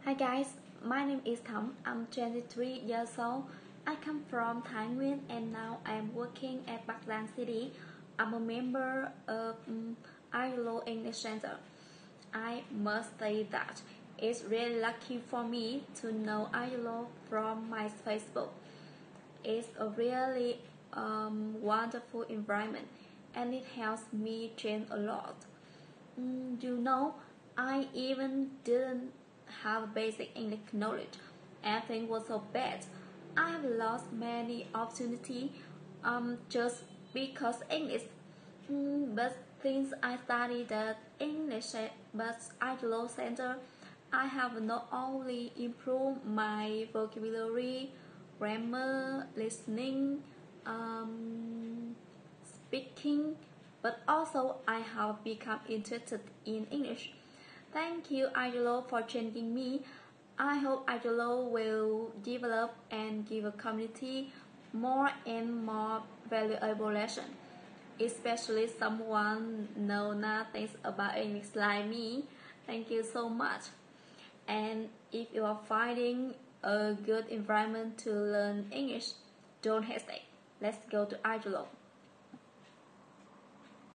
Hi guys, my name is Thắm. I'm 23 years old. I come from Thái Nguyên and now I'm working at Bắc Giang City. I'm a member of ILO English Center. I must say that it's really lucky for me to know ILO from my Facebook. It's a really wonderful environment and it helps me train a lot. I even didn't have basic English knowledge. Everything was so bad. I have lost many opportunities just because English. But since I studied at English but ILO Center, I have not only improved my vocabulary, grammar, listening, speaking, but also I have become interested in English. Thank you, ILO, for training me. I hope ILO will develop and give a community more and more valuable lessons, especially someone know nothing about English like me. Thank you so much. And if you are finding a good environment to learn English, don't hesitate. Let's go to ILO.